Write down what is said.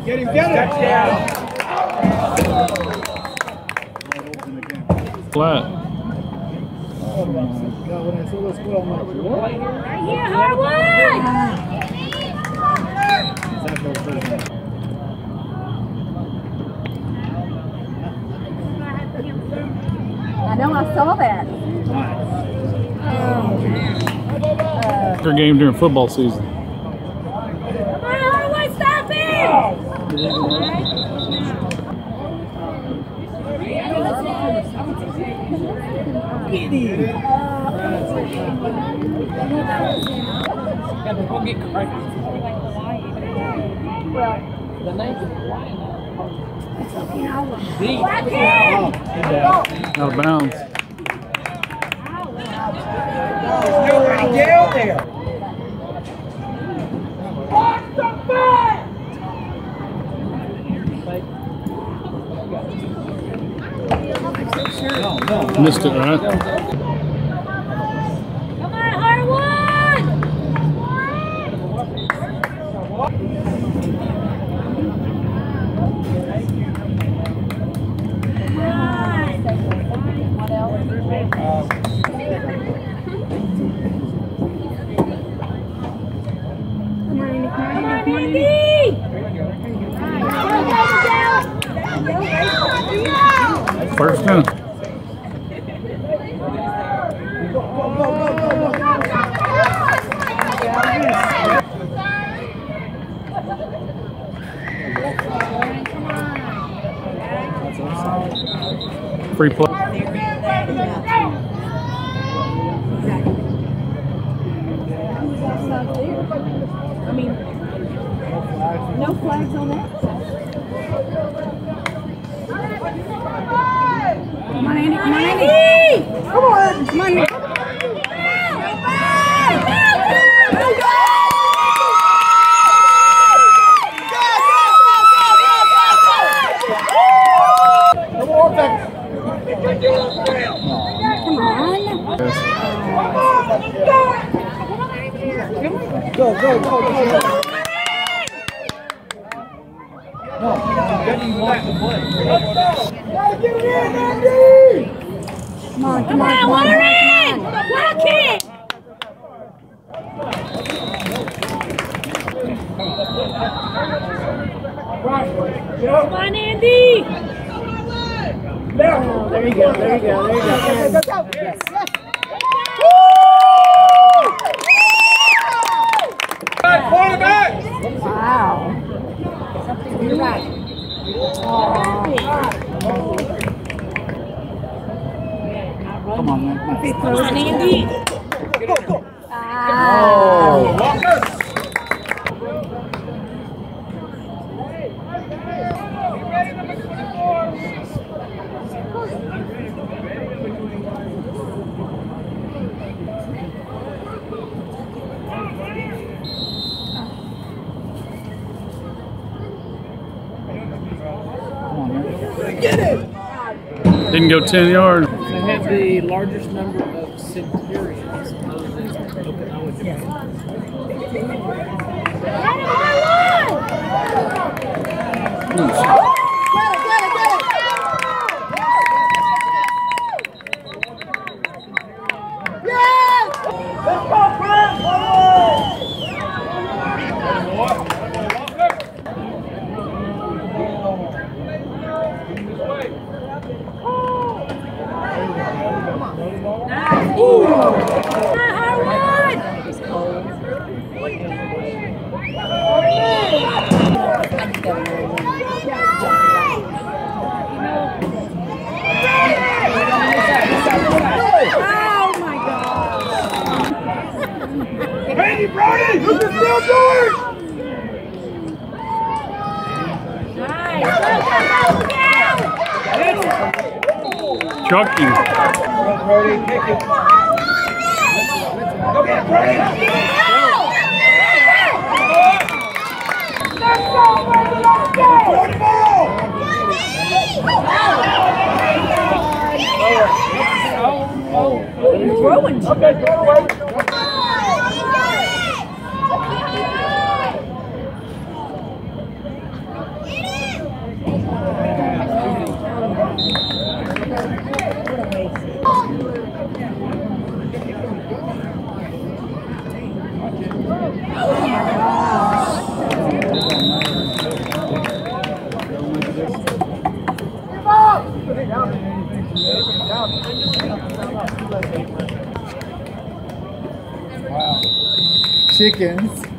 Get him, get him! Touchdown! Flat. Oh my God, when I saw this score, I'm like, what? Right here, Harwood! I know, I saw that. Their game during football season. Come on, Harwood, stop him! The name's Out of bounds. Nobody get out there! No. Missed it, right? Come on, Harwood! First down. Free play. I mean, no flags on that. Come on, Andy. Come on, Andy. Come on. Come on, Andy. Go. No, Benny wants to play. Gotta get it in, Andy! Come on. Water in! Block it! Come on, Andy! There you go. Go. Yes. Quarterback! Wow. You're right. Come on, man. Come on, Andy. Go. Oh. Walker! Get it! Didn't go 10 yards. They have the largest number of centurions other than Okinawa, Japan. Let's go, Chris! Brady, look at still doing! Chucky. Brady, kick it. Go get Brady! Throw the ball! Throwing. Okay, throw away. Wow. Chickens.